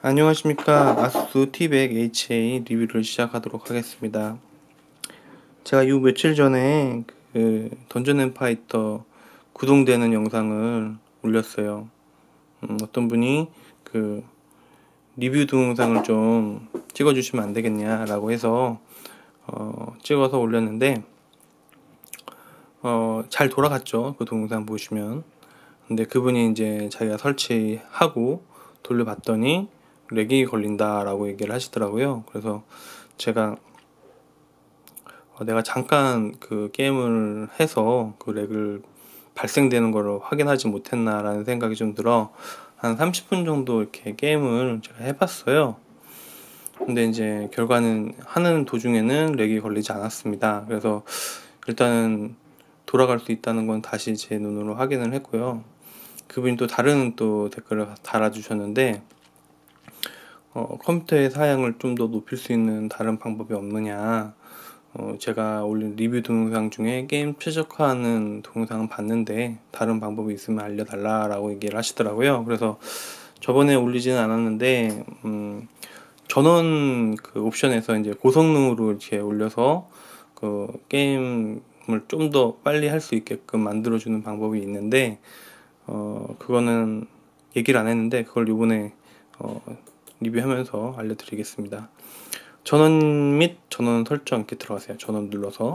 안녕하십니까. 아수스 T100HA 리뷰를 시작하도록 하겠습니다. 제가 요 며칠 전에 던전 앤 파이터 구동되는 영상을 올렸어요. 어떤 분이 리뷰 동영상을 좀 찍어주시면 안 되겠냐라고 해서 찍어서 올렸는데 잘 돌아갔죠. 그 동영상 보시면. 근데 그분이 이제 자기가 설치하고 돌려봤더니 렉이 걸린다라고 얘기를 하시더라고요. 그래서 제가 내가 잠깐 그 게임을 해서 그 렉을 발생되는 거를 확인하지 못했나라는 생각이 좀 들어 한 30분 정도 이렇게 게임을 제가 해봤어요. 근데 이제 결과는 하는 도중에는 렉이 걸리지 않았습니다. 그래서 일단은 돌아갈 수 있다는 건 다시 제 눈으로 확인을 했고요. 그분이 또 다른 또 댓글을 달아주셨는데 컴퓨터의 사양을 좀 더 높일 수 있는 다른 방법이 없느냐. 제가 올린 리뷰 동영상 중에 게임 최적화하는 동영상은 봤는데 다른 방법이 있으면 알려달라라고 얘기를 하시더라고요. 그래서 저번에 올리지는 않았는데 전원 그 옵션에서 이제 고성능으로 이렇게 올려서 그 게임을 좀 더 빨리 할 수 있게끔 만들어주는 방법이 있는데 그거는 얘기를 안 했는데 그걸 요번에 리뷰하면서 알려드리겠습니다. 전원 및 전원 설정 이렇게 들어가세요. 전원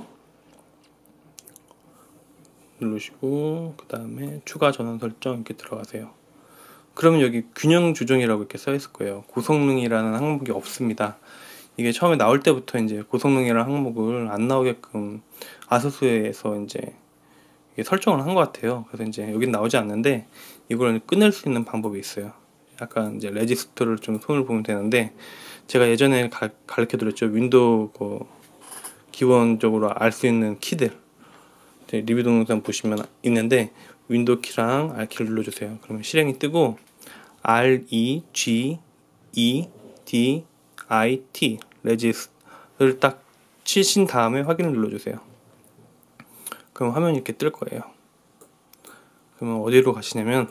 누르시고 그 다음에 추가 전원 설정 이렇게 들어가세요. 그러면 여기 균형 조정이라고 이렇게 써 있을 거예요. 고성능이라는 항목이 없습니다. 이게 처음에 나올 때부터 이제 고성능이라는 항목을 안 나오게끔 아수스에서 이제 설정을 한 것 같아요. 그래서 이제 여긴 나오지 않는데 이걸 끊을 수 있는 방법이 있어요. 약간 이제 레지스터를 좀 손을 보면 되는데 제가 예전에 가르쳐 드렸죠. 윈도우 기본적으로 알 수 있는 키들 리뷰 동영상 보시면 있는데 윈도우 키랑 R키를 눌러주세요. 그러면 실행이 뜨고 R, E, G, E, D, I, T 레지스를 딱 치신 다음에 확인을 눌러주세요. 그럼 화면이 이렇게 뜰 거예요. 그러면 어디로 가시냐면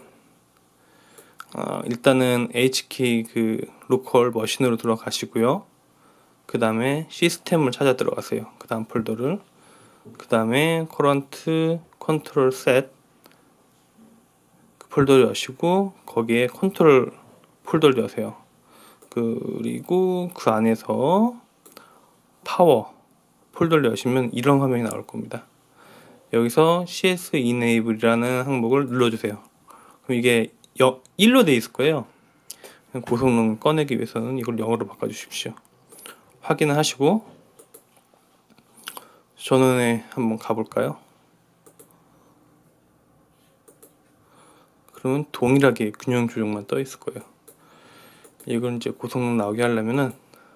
일단은 H키 로컬 머신으로 들어가시고요. 그 다음에 시스템을 찾아 들어가세요. 그 다음 폴더를 그 다음에 커런트 컨트롤 셋 폴더를 여시고 거기에 컨트롤 폴더를 여세요. 그리고 그 안에서 파워 폴더를 여시면 이런 화면이 나올 겁니다. 여기서 CS Enable이라는 항목을 눌러주세요. 그럼 이게 1로 돼 있을 거예요. 고성능 꺼내기 위해서는 이걸 0으로 바꿔주십시오. 확인을 하시고 전원에 한번 가볼까요? 그러면 동일하게 균형 조정만 떠 있을 거예요. 이걸 이제 고성능 나오게 하려면은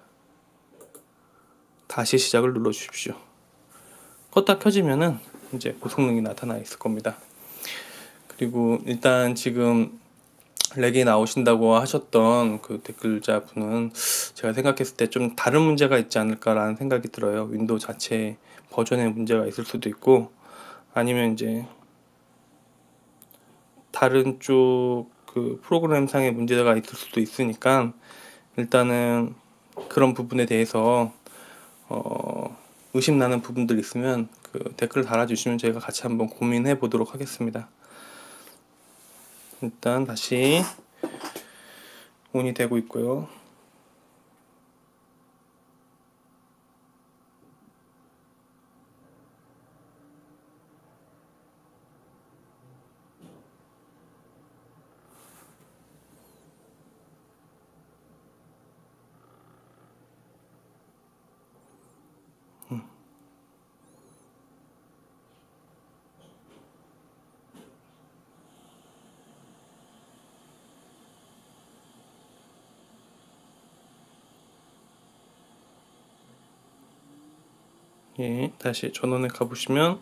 다시 시작을 눌러 주십시오. 껐다 켜지면은 이제 고성능이 나타나 있을 겁니다. 그리고 일단 지금 렉이 나오신다고 하셨던 그 댓글자 분은 제가 생각했을 때 좀 다른 문제가 있지 않을까라는 생각이 들어요. 윈도우 자체 버전에 문제가 있을 수도 있고 아니면 이제 다른 쪽 프로그램상의 문제가 있을 수도 있으니까 일단은 그런 부분에 대해서 의심나는 부분들 있으면 댓글 달아주시면 저희가 같이 한번 고민해 보도록 하겠습니다. 일단 다시 온이 되고 있고요. 예, 다시 전원에 가보시면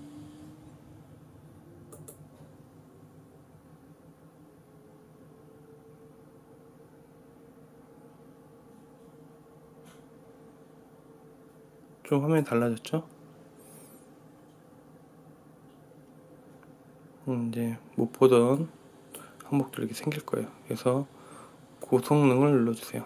좀 화면이 달라졌죠? 이제 못 보던 항목들이 이렇게 생길 거예요. 그래서 고성능을 눌러주세요.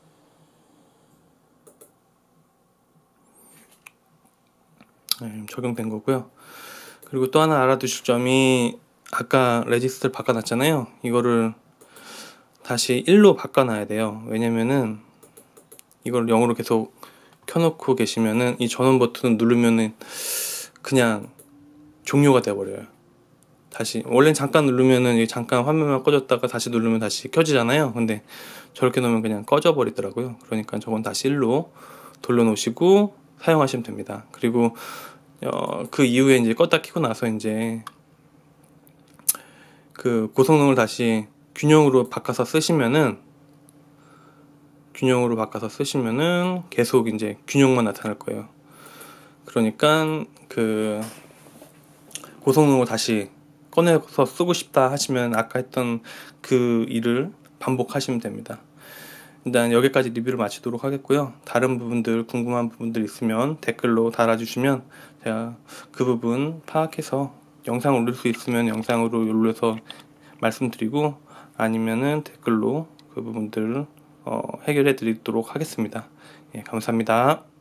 네, 적용된 거고요. 그리고 또 하나 알아두실 점이, 아까 레지스트를 바꿔놨잖아요. 이거를 다시 1로 바꿔놔야 돼요. 왜냐면은 이걸 0으로 계속 켜놓고 계시면은 이 전원 버튼을 누르면은 그냥 종료가 돼버려요. 다시 원래는 잠깐 누르면은 잠깐 화면만 꺼졌다가 다시 누르면 다시 켜지잖아요. 근데 저렇게 놓으면 그냥 꺼져 버리더라고요. 그러니까 저건 다시 1로 돌려놓으시고 사용하시면 됩니다. 그리고 그 이후에 이제 껐다 켜고 나서 이제 그 고성능을 다시 균형으로 바꿔서 쓰시면은 계속 이제 균형만 나타날 거예요. 그러니까 그 고성능을 다시 꺼내서 쓰고 싶다 하시면 아까 했던 그 일을 반복하시면 됩니다. 일단 여기까지 리뷰를 마치도록 하겠고요. 다른 부분들, 궁금한 부분들 있으면 댓글로 달아주시면 제가 그 부분 파악해서 영상 올릴 수 있으면 영상으로 올려서 말씀드리고, 아니면은 댓글로 그 부분들을 해결해 드리도록 하겠습니다. 예, 감사합니다.